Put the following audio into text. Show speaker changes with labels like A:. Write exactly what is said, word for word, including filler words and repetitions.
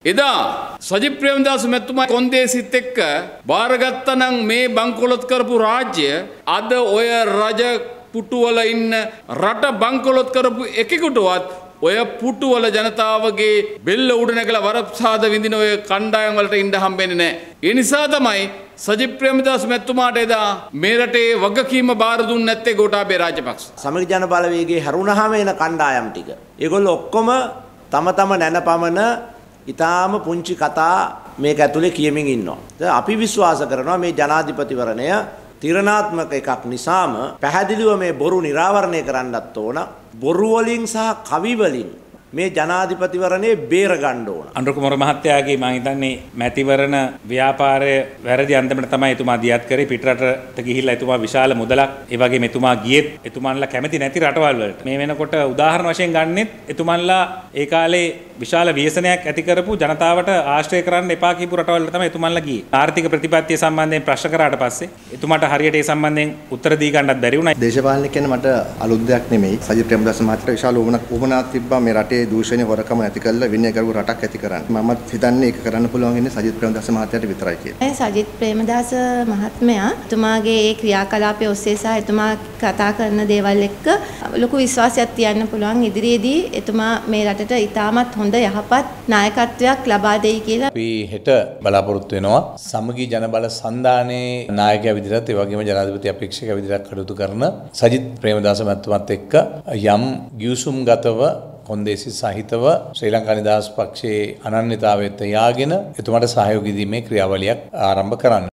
A: එදා සජිත් ප්‍රේමදාස මැතිතුමා කොන්දේසිත් එක්ක බාරගත්තනම් මේ බංකොලොත් කරපු රාජ්‍ය අද ඔය රජ පුටුවල ඉන්න රට බංකොලොත් කරපු එකෙකුටවත් ඔය පුටුවල ජනතාවගේ බෙල්ල උඩ නැගලා වරප්‍රසාද විඳින ඔය කණ්ඩායම් වලට ඉන්න හම්බෙන්නේ නැහැ. ඒ නිසා තමයි සජිත් ප්‍රේමදාස මැතිතුමාට එදා මේ රටේ වගකීම බාර දුන්නේ නැත්තේ ගෝඨාභය රාජපක්ෂ.
B: සමගි ජන බලවේගයේ හැරුණාම එන කණ්ඩායම් ටික. ඒගොල්ලෝ ඔක්කොම තම තම නැනපමන ඊටාම පුංචි කතා මේක ඇතුලේ කියමින් ඉන්නවා. අපි විශ්වාස කරනවා මේ ජනාධිපතිවරණය තිරණාත්මක එකක් නිසාම පැහැදිලිව මේ බොරු නිරාවරණය කරන්නත් ඕන. බොරු වලින් සහ කවි වලින් මේ ජනාධිපතිවරණේ බේර ගන්න ඕන.
C: අනුර කුමාර මහත්තයාගේ මම හිතන්නේ මැතිවරණ ව්‍යාපාරය වැරදි අන්දමට තමයි එතුමා දියත් කරේ. පිටරටට ගිහිල්ලා එතුමා විශාල මුදලක් ඒ වගේම එතුමා ගියෙත් එතුමන්ලා කැමති නැති රටවල් වලට. මේ වෙනකොට උදාහරණ වශයෙන් ගන්නෙත් එතුමන්ලා ඒ කාලේ විශාල ව්‍යසනයක් ඇති කරපු ජනතාවට ආශ්‍රය කරන්න එපා කියපු රටවල් තමයි එතුමන්ලා ගියේ. ආර්ථික ප්‍රතිපත්තිය සම්බන්ධයෙන් ප්‍රශ්න කරාට පස්සේ එතුමාට හරියට ඒ සම්බන්ධයෙන් උත්තර දී ගන්නත් බැරි වුණා.
D: දේශපාලන කියන්නේ මට අලුත් දෙයක් නෙමෙයි. සජිත් ප්‍රේමදාස මහත්තයා විශාල උවමනාවක් තිබ්බා මේ රටේ දූෂණය හොරකම නැති කරලා විනය කරුව රටක් ඇති කරන්න. මමත් හිතන්නේ ඒක කරන්න පුළුවන් ඉන්නේ සජිත් ප්‍රේමදාස මහත්තයාට විතරයි කියලා.
E: සජිත් ප්‍රේමදාස මහත්මයා එතුමාගේ ඒ ක්‍රියාකලාපයේ ඔස්සේ සහ එතුමා කතා කරන දේවල් එක්ක ලොකු විශ්වාසයක් තියන්න පුළුවන් ඉදිරියේදී එතුමා මේ රටට ඉතාමත් හොඳ යහපත් නායකත්වයක් ලබා දෙයි කියලා.
F: අපි හෙට බලාපොරොත්තු වෙනවා සමගි ජනබල සන්ධානයේ නායකයා විදිහට ඒ වගේම ජනාධිපති අපේක්ෂක විදිහට කටයුතු කරන සජිත් ප්‍රේමදාස මහත්මයාත් එක්ක යම් ගිවිසුම්ගතව කොන්දේසි සහිතව ශ්‍රී ලංකා නිදහස් පක්ෂයේ අනන්‍යතාවයට යාගෙන එතුමාට සහයෝගී දීමේ ක්‍රියාවලියක් ආරම්භ කරන්න.